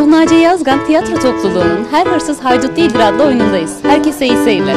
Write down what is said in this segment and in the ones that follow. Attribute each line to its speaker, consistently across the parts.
Speaker 1: Nuh Naci Yazgan Tiyatro Topluluğu'nun Her Hırsız Haydut Değildir adlı oyunundayız. Herkese iyi seyirler.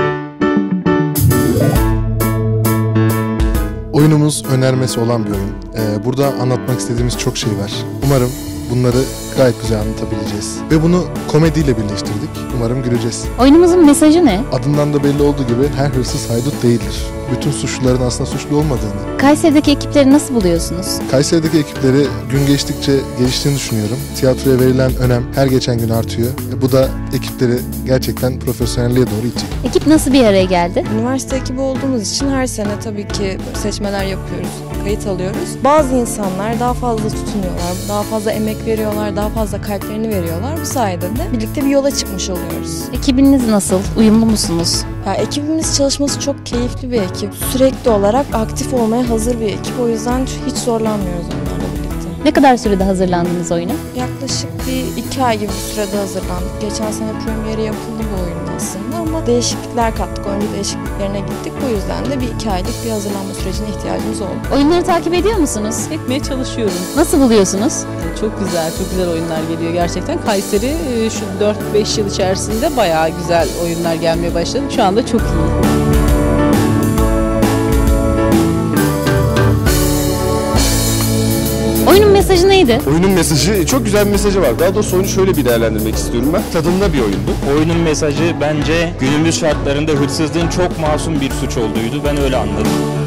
Speaker 2: Oyunumuz önermesi olan bir oyun. Burada anlatmak istediğimiz çok şey var. Umarım bunları gayet güzel anlatabileceğiz. Ve bunu komediyle birleştirdik. Umarım güleceğiz.
Speaker 1: Oyunumuzun mesajı ne?
Speaker 2: Adından da belli olduğu gibi her hırsız haydut değildir. Bütün suçluların aslında suçlu olmadığını.
Speaker 1: Kayseri'deki ekipleri nasıl buluyorsunuz?
Speaker 2: Kayseri'deki ekipleri gün geçtikçe geliştiğini düşünüyorum. Tiyatroya verilen önem her geçen gün artıyor. Bu da ekipleri gerçekten profesyonelliğe doğru itecek.
Speaker 1: Ekip nasıl bir araya geldi?
Speaker 3: Üniversite ekibi olduğumuz için her sene tabii ki seçmeler yapıyoruz, kayıt alıyoruz. Bazı insanlar daha fazla tutunuyorlar, daha fazla emek veriyorlar, daha fazla kalplerini veriyorlar. Bu sayede de birlikte bir yola çıkmış oluyoruz.
Speaker 1: Ekibiniz nasıl? Uyumlu musunuz?
Speaker 3: Ya, ekibimiz çalışması çok keyifli bir ekip. Sürekli olarak aktif olmaya hazır bir ekip. O yüzden hiç zorlanmıyoruz onlarla birlikte.
Speaker 1: Ne kadar sürede hazırlandınız oyuna?
Speaker 3: Yaklaşık bir 2 ay gibi bir sürede hazırlandık. Geçen sene premieri yapıldı bu oyunun aslında ama değişiklikler kattık. Oyuncu değişikliklerine gittik. Bu yüzden de bir 2 aylık bir hazırlanma sürecine ihtiyacımız oldu.
Speaker 1: Oyunları takip ediyor musunuz?
Speaker 4: Etmeye çalışıyorum.
Speaker 1: Nasıl buluyorsunuz?
Speaker 4: Çok güzel oyunlar geliyor gerçekten. Kayseri şu 4-5 yıl içerisinde bayağı güzel oyunlar gelmeye başladı. Şu anda çok iyi.
Speaker 1: Oyunun mesajı neydi?
Speaker 5: Oyunun mesajı, çok güzel bir mesajı var. Daha doğrusu oyunu şöyle bir değerlendirmek istiyorum ben. Tadında bir oyundu.
Speaker 6: Oyunun mesajı bence günümüz şartlarında hırsızlığın çok masum bir suç olduğuydu. Ben öyle anladım.